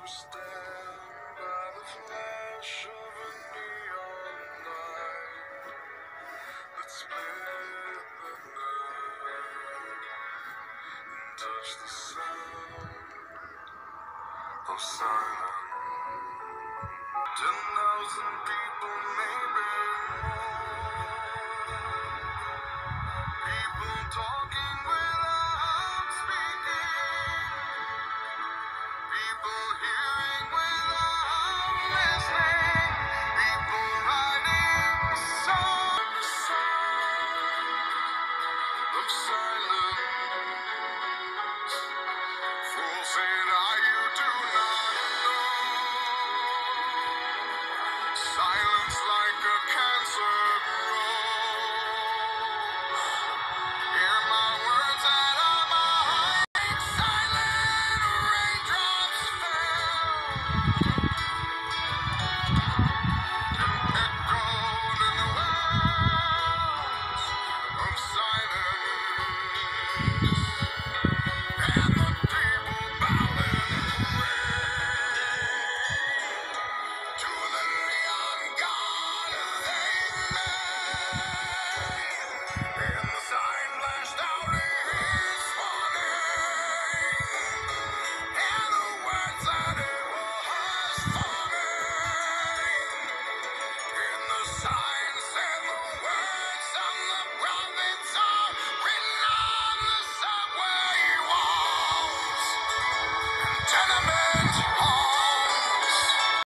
stand by the flash of a neon light that split the night and touch the sound of silence. 10,000 people, maybe more. People talking without speaking. People hear